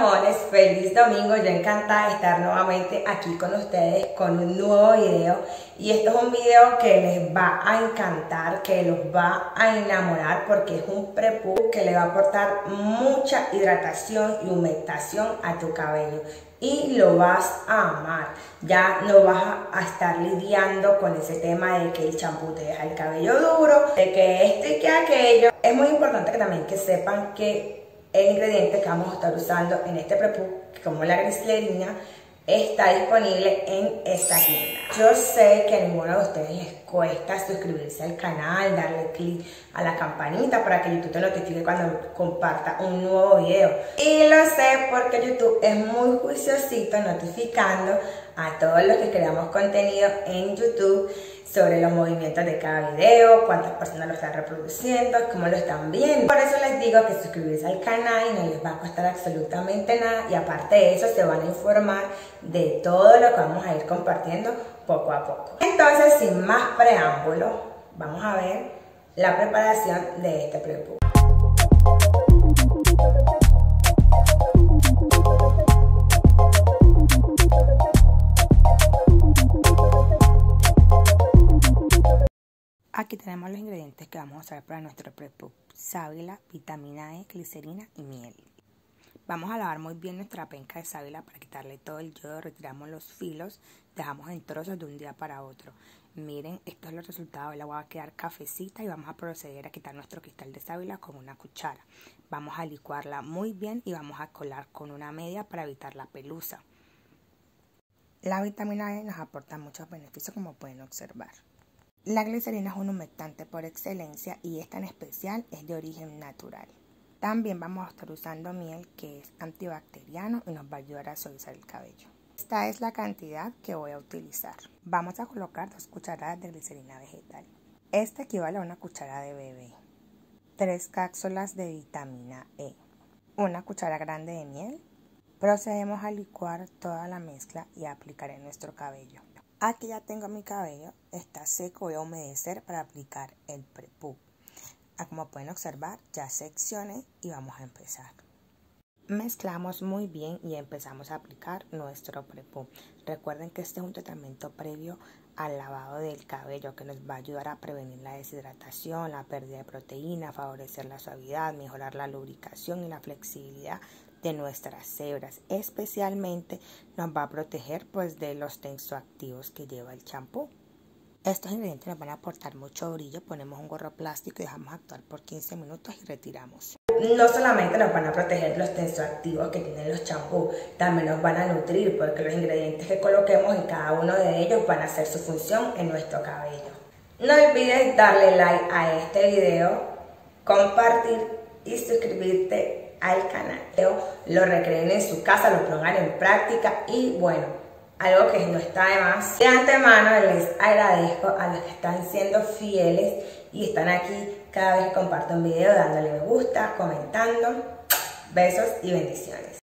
amores, feliz domingo. Yo encantada de estar nuevamente aquí con ustedes con un nuevo video. Y esto es un video que les va a encantar, que los va a enamorar, porque es un prepú que le va a aportar mucha hidratación y humectación a tu cabello. Y lo vas a amar. Ya no vas a estar lidiando con ese tema de que el champú te deja el cabello duro, de que esto y que aquello. Es muy importante que también sepan que el ingrediente que vamos a estar usando en este prepú, como la glicerina, está disponible en esta tienda. Yo sé que a ninguno de ustedes les cuesta suscribirse al canal, darle clic a la campanita para que YouTube te notifique cuando comparta un nuevo video. Y lo sé porque YouTube es muy juiciosito notificando a todos los que creamos contenido en YouTube sobre los movimientos de cada video, cuántas personas lo están reproduciendo, cómo lo están viendo. Por eso les digo que suscribirse al canal no les va a costar absolutamente nada, y aparte de eso se van a informar de todo lo que vamos a ir compartiendo poco a poco. Entonces, sin más preámbulo, vamos a ver la preparación de este prepú. Aquí tenemos los ingredientes que vamos a usar para nuestro prepú: sábila, vitamina E, glicerina y miel. Vamos a lavar muy bien nuestra penca de sábila para quitarle todo el yodo, retiramos los filos, dejamos en trozos de un día para otro. Miren, estos son los resultados. El agua va a quedar cafecita y vamos a proceder a quitar nuestro cristal de sábila con una cuchara. Vamos a licuarla muy bien y vamos a colar con una media para evitar la pelusa. La vitamina E nos aporta muchos beneficios, como pueden observar. La glicerina es un humectante por excelencia y esta en especial es de origen natural. También vamos a estar usando miel, que es antibacteriano y nos va a ayudar a suavizar el cabello. Esta es la cantidad que voy a utilizar. Vamos a colocar 2 cucharadas de glicerina vegetal. Esta equivale a una cucharada de bebé. 3 cápsulas de vitamina E. 1 cuchara grande de miel. Procedemos a licuar toda la mezcla y a aplicar en nuestro cabello. Aquí ya tengo mi cabello, está seco, voy a humedecer para aplicar el prepú. Como pueden observar, ya seccioné y vamos a empezar. Mezclamos muy bien y empezamos a aplicar nuestro prepú. Recuerden que este es un tratamiento previo al lavado del cabello que nos va a ayudar a prevenir la deshidratación, la pérdida de proteína, favorecer la suavidad, mejorar la lubricación y la flexibilidad de nuestras hebras. Especialmente nos va a proteger de los tensoactivos que lleva el champú. Estos ingredientes nos van a aportar mucho brillo. Ponemos un gorro plástico y dejamos actuar por 15 minutos y retiramos. No solamente nos van a proteger los tensoactivos que tienen los champús, también nos van a nutrir, porque los ingredientes que coloquemos en cada uno de ellos van a hacer su función en nuestro cabello. No olvides darle like a este video, compartir y suscribirte al canal. Lo recreen en su casa, lo pongan en práctica y bueno, algo que no está de más. De antemano les agradezco a los que están siendo fieles y están aquí cada vez que comparto un video, dándole me gusta, comentando. Besos y bendiciones.